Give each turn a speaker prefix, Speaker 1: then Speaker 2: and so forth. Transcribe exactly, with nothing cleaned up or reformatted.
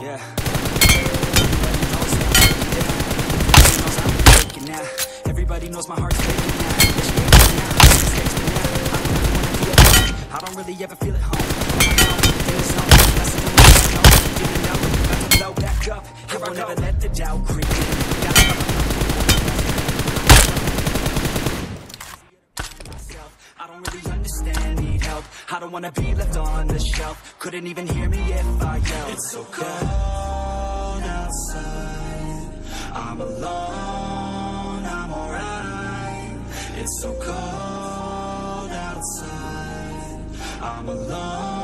Speaker 1: Yeah. Everybody knows that I'm breaking down. Everybody knows I'm breaking now. Everybody knows my heart's breaking now. Yeah, she hates me now, she hates me now. I don't really wanna be alone. I don't really ever feel at home. I'm out in the zone. That's the only thing I know. Feeling low, about to blow back up. Here I never let the doubt creep in. Gotta love myself. I don't really understand, need help. I don't wanna be left on the shelf. Couldn't even hear me if I yelled. It's so cold outside. I'm alone, I'm alright. It's so cold outside. I'm alone.